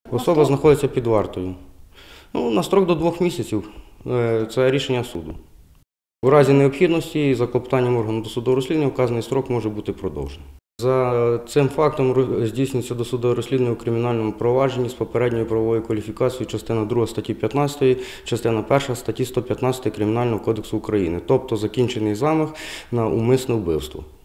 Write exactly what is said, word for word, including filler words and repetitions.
Особа знаходиться під вартою. Ну, на строк до двох місяців. Це рішення суду. У разі необхідності за клопотанням органу досудового розслідування вказаний строк може бути продовжений. За цим фактом здійснюється досудове розслідування у кримінальному провадженні з попередньою правовою кваліфікацією частина друга статті п'ятнадцятої, частина перша статті сто п'ятнадцять Кримінального кодексу України, тобто закінчений замах на умисне вбивство.